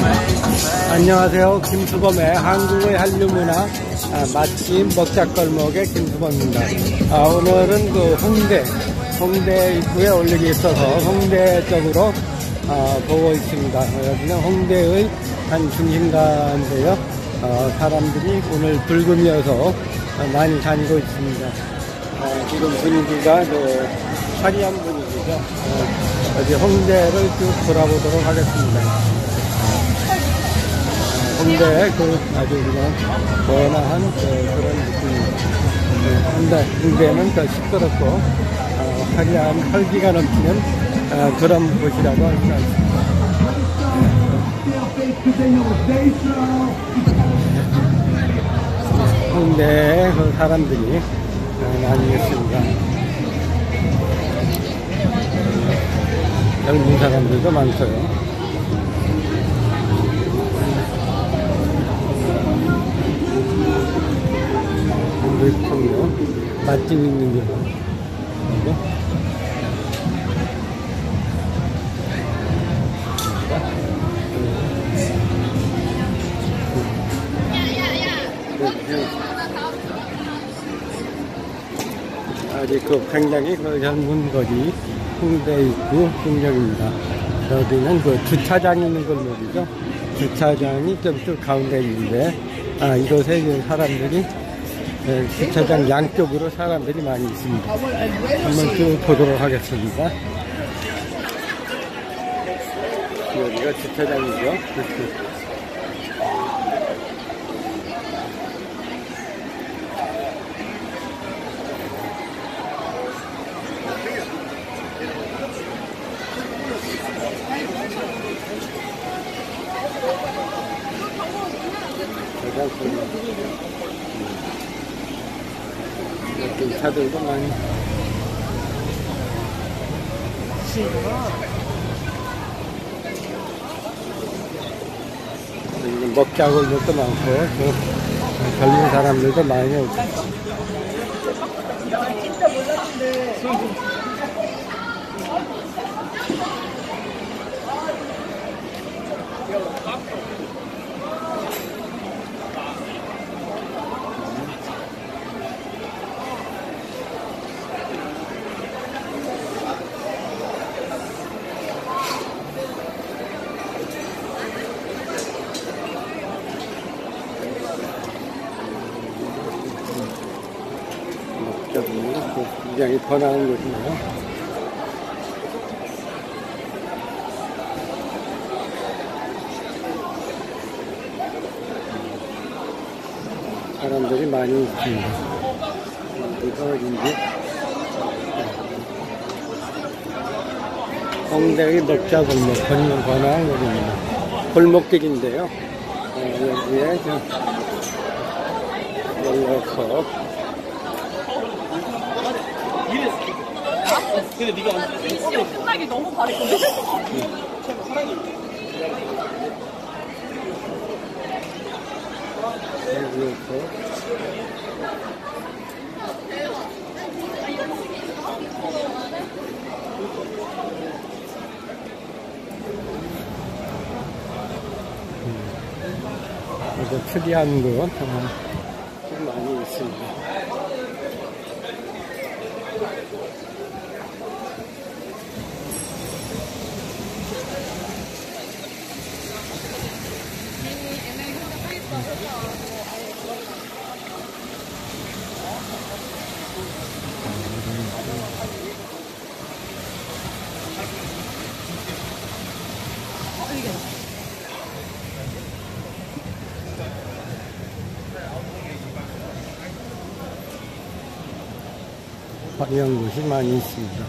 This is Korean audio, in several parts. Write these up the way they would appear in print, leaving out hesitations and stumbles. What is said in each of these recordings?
안녕하세요. 김수범의 한국의 한류문화 맛집 먹자골목의 김수범입니다. 오늘은 그 홍대 입구에 올리기 있어서 홍대 쪽으로 보고 있습니다. 여기는 홍대의 한 중심가인데요. 사람들이 오늘 불금이어서 많이 다니고 있습니다. 지금 분위기가 화려한 분위기죠. 어디 홍대를 쭉 돌아보도록 하겠습니다. 홍대 아주 그냥 번화한 그런 느낌입니다. 홍대는 더 시끄럽고 화려한 활기가 넘치는 그런 곳이라고 할 수가 있습니다. 홍대에 사람들이 많이 있습니다. 젊은 사람들도 많고요. 물통요 맛집 있는 게 아직 굉장히 젊은 거리 홍대 입구 풍경입니다. 여기는 주차장 있는 골목이죠. 주차장이 좀 가운데 있는데 이곳에 사람들이 주차장 양쪽으로 사람들이 많이 있습니다. 한번 쭉 보도록 하겠습니다. 여기가 주차장이죠. 차들도 많이 먹자골목도 많고 젊은 사람들도 많이 오고 진짜 몰랐는데 굉장히 번화한 곳이네요. 사람들이 많이 있습니다. 여기가 어딘지 홍대의 먹자골목 번화한 곳입니다. 골목길인데요. 여기에 연락석 근데 네가 끝나기 너무 바랬거든? 이거 특이한 거 좀 많이 있습니다. 화려한 곳이 많이 있습니다.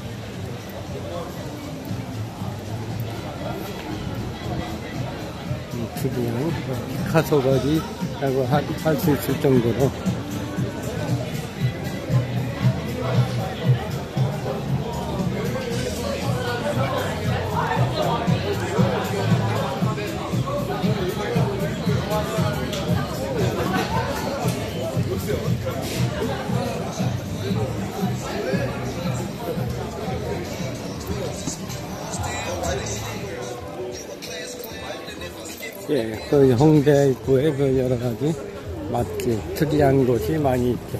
특이한 피카소 거리라고 할 수 있을 정도로 예, 그 홍대 입구에 그 여러 가지 맛집, 특이한 곳이 많이 있죠.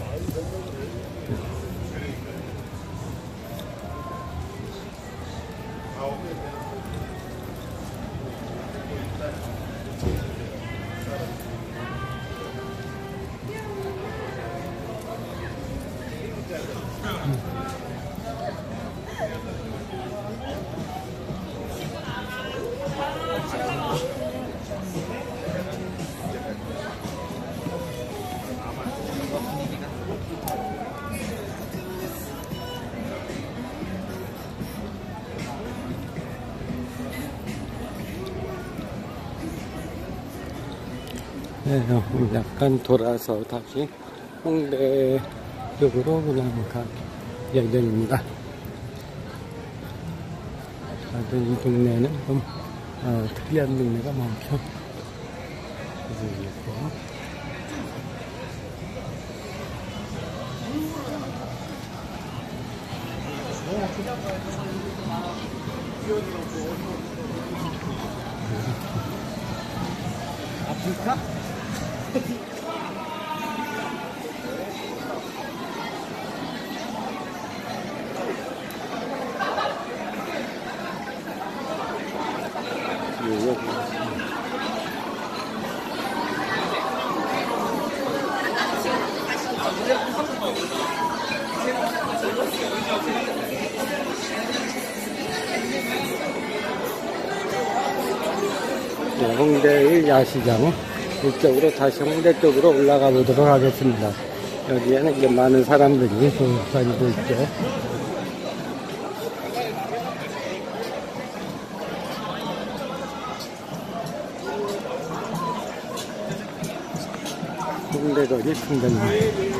네, 약간 돌아서 다시 홍대 쪽으로 그냥 갈 예정입니다. 아주 이 동네는 좀 특이한 동네가 많죠. 아프리카? 네, 홍대의 야시장 이쪽으로 다시 홍대 쪽으로 올라가 보도록 하겠습니다. 여기에는 이제 많은 사람들이 다니고 있죠. 홍대거리 풍경입니다.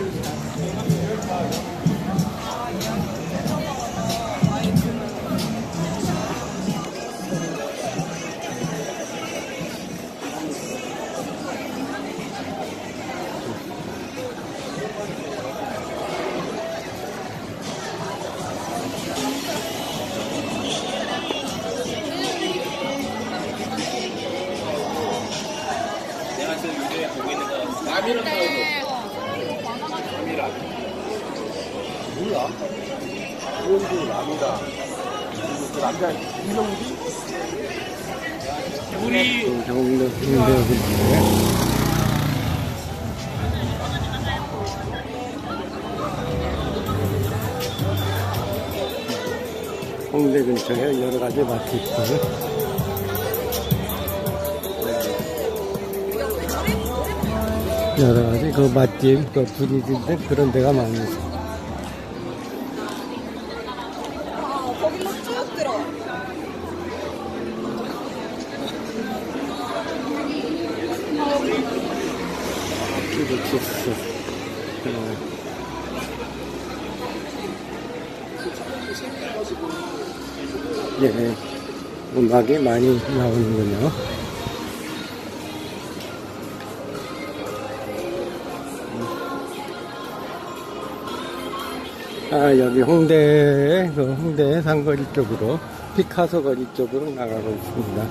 몰라. 이현주 남이다. 그 남자 이명기? 우리 경도 홍대 홍대 근처에 여러 가지 맛집들. 여러 가지 그 맛집, 그 분위기들 그런 데가 많습니다. 거기로 쭉 들어. 키즈치스. 예, 음악이 많이 나오는군요. 여기 홍대, 홍대 상거리 쪽으로, 피카소 거리 쪽으로 나가고 있습니다.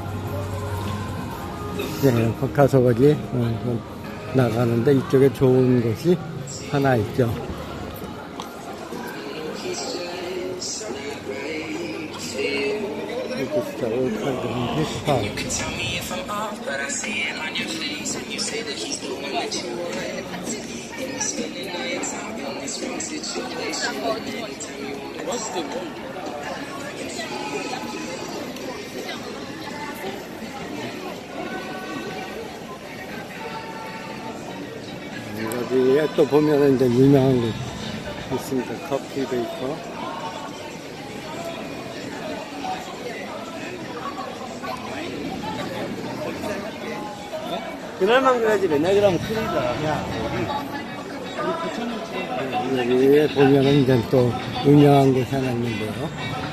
네, 피카소 거리 나가는데 이쪽에 좋은 곳이 하나 있죠. 이게 진짜 올카드한 피스파. 여기에 또 보면은 이제 유명한 곳 있습니다. 커피도 있고. 그날만 그래야지 맨날 그러면 큰일이다. 야, 여기에 보면은 이제 또 유명한 곳이 하나 있는데요.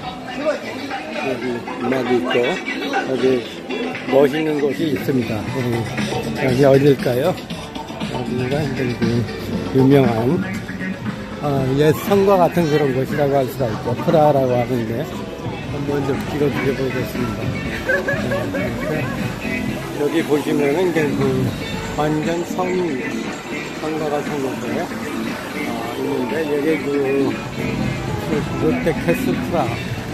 여기 음악이 있고, 여기 멋있는 곳이 있습니다. 여기 어딜까요? 여기가 이제 유명한, 옛 성과 같은 그런 곳이라고 할 수가 있죠. 프라하라고 하는데, 한번 좀 찍어드려 보겠습니다. 여기 보시면은 이제 그 완전 성과 같은 곳에 있는데 여기 그 롯데 캐슬프라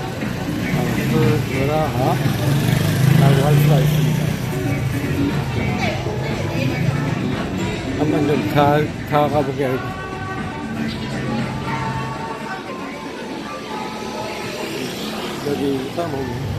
라고 할 수가 있습니다. 한번 좀 다가가 보게. 여기가 보면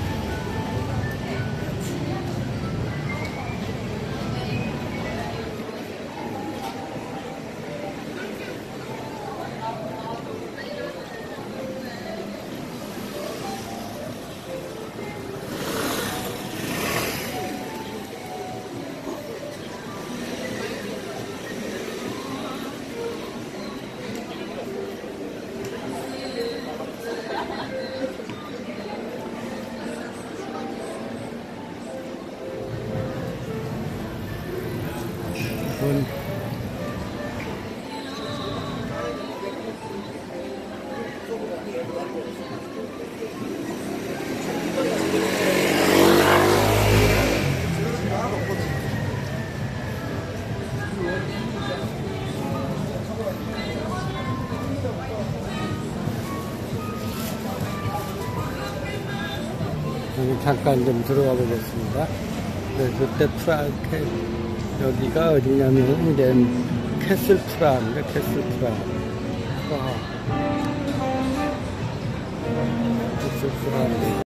여기 잠깐 좀 들어가 보겠습니다. 롯데 프라케 여기가 어디냐면 이제 캐슬프라입니다. 캐슬프라.